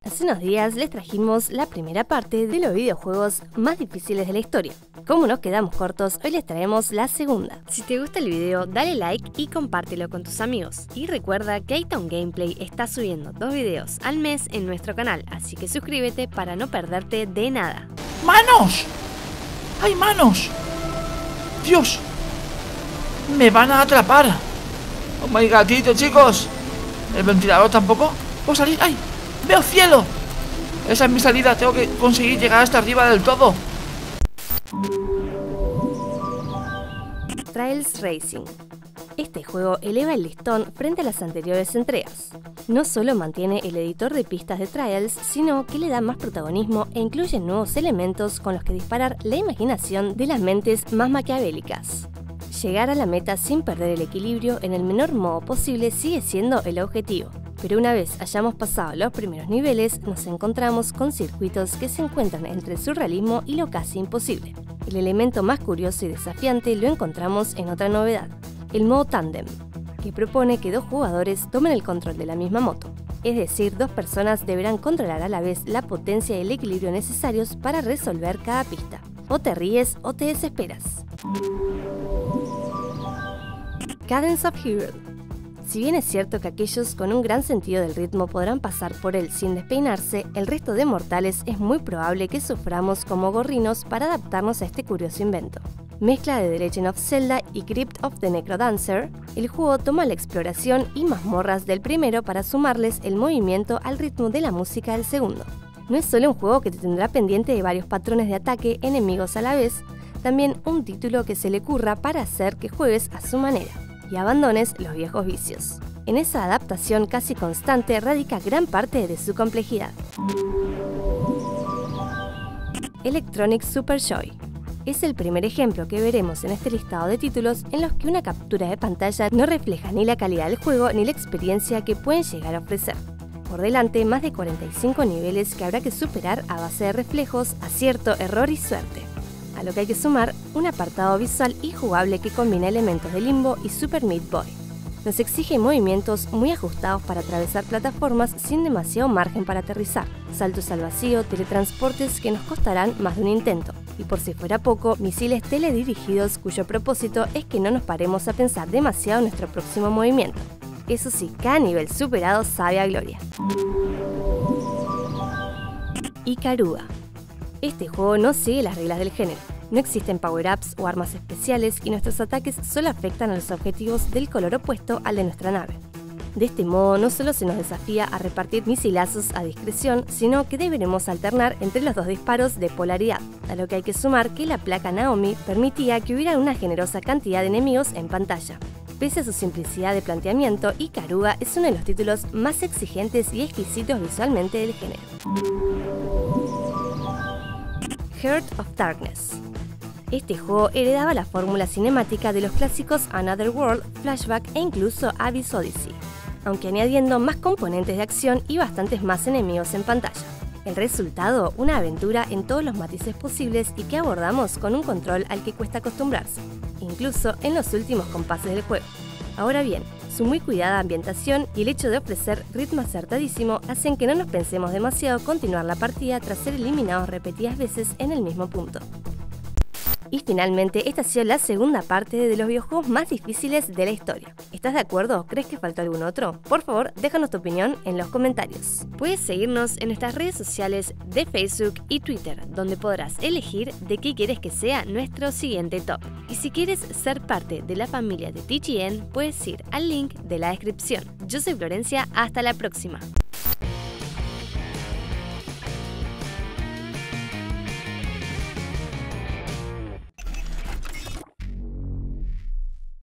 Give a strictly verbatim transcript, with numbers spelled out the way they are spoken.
Hace unos días les trajimos la primera parte de los videojuegos más difíciles de la historia. Como nos quedamos cortos, hoy les traemos la segunda. Si te gusta el video, dale like y compártelo con tus amigos. Y recuerda que A-Town Gameplay está subiendo dos videos al mes en nuestro canal, así que suscríbete para no perderte de nada. ¡Manos! ¡Hay manos! ¡Dios! ¡Me van a atrapar! ¡Oh my gatito, chicos! ¿El ventilador tampoco? ¿Puedo salir? ¡Ay! ¡Veo cielo! Esa es mi salida, tengo que conseguir llegar hasta arriba del todo. Trials Racing. Este juego eleva el listón frente a las anteriores entregas. No solo mantiene el editor de pistas de Trials, sino que le da más protagonismo e incluye nuevos elementos con los que disparar la imaginación de las mentes más maquiavélicas. Llegar a la meta sin perder el equilibrio en el menor modo posible sigue siendo el objetivo. Pero una vez hayamos pasado los primeros niveles, nos encontramos con circuitos que se encuentran entre el surrealismo y lo casi imposible. El elemento más curioso y desafiante lo encontramos en otra novedad, el modo tándem, que propone que dos jugadores tomen el control de la misma moto. Es decir, dos personas deberán controlar a la vez la potencia y el equilibrio necesarios para resolver cada pista. O te ríes o te desesperas. Cadence of Hyrule. Si bien es cierto que aquellos con un gran sentido del ritmo podrán pasar por él sin despeinarse, el resto de mortales es muy probable que suframos como gorrinos para adaptarnos a este curioso invento. Mezcla de The Legend of Zelda y Crypt of the Necrodancer, el juego toma la exploración y mazmorras del primero para sumarles el movimiento al ritmo de la música del segundo. No es solo un juego que te tendrá pendiente de varios patrones de ataque enemigos a la vez, también un título que se le curra para hacer que juegues a su manera y abandones los viejos vicios. En esa adaptación casi constante radica gran parte de su complejidad. Electronic Super Joy. Es el primer ejemplo que veremos en este listado de títulos en los que una captura de pantalla no refleja ni la calidad del juego ni la experiencia que pueden llegar a ofrecer. Por delante, más de cuarenta y cinco niveles que habrá que superar a base de reflejos, acierto, error y suerte. A lo que hay que sumar un apartado visual y jugable que combina elementos de Limbo y Super Meat Boy. Nos exige movimientos muy ajustados para atravesar plataformas sin demasiado margen para aterrizar, saltos al vacío, teletransportes que nos costarán más de un intento, y por si fuera poco, misiles teledirigidos cuyo propósito es que no nos paremos a pensar demasiado en nuestro próximo movimiento. Eso sí, cada nivel superado sabe a gloria. Ikaruga. Este juego no sigue las reglas del género. No existen power-ups o armas especiales y nuestros ataques solo afectan a los objetivos del color opuesto al de nuestra nave. De este modo, no solo se nos desafía a repartir misilazos a discreción, sino que deberemos alternar entre los dos disparos de polaridad, a lo que hay que sumar que la placa Naomi permitía que hubiera una generosa cantidad de enemigos en pantalla. Pese a su simplicidad de planteamiento, Ikaruga es uno de los títulos más exigentes y exquisitos visualmente del género. Heart of Darkness. Este juego heredaba la fórmula cinemática de los clásicos Another World, Flashback e incluso Abyss Odyssey, aunque añadiendo más componentes de acción y bastantes más enemigos en pantalla. El resultado, una aventura en todos los matices posibles y que abordamos con un control al que cuesta acostumbrarse, incluso en los últimos compases del juego. Ahora bien, su muy cuidada ambientación y el hecho de ofrecer ritmo acertadísimo hacen que no nos pensemos demasiado continuar la partida tras ser eliminados repetidas veces en el mismo punto. Y finalmente, esta ha sido la segunda parte de los videojuegos más difíciles de la historia. ¿Estás de acuerdo o crees que faltó algún otro? Por favor, déjanos tu opinión en los comentarios. Puedes seguirnos en nuestras redes sociales de Facebook y Twitter, donde podrás elegir de qué quieres que sea nuestro siguiente top. Y si quieres ser parte de la familia de T G N, puedes ir al link de la descripción. Yo soy Florencia, hasta la próxima.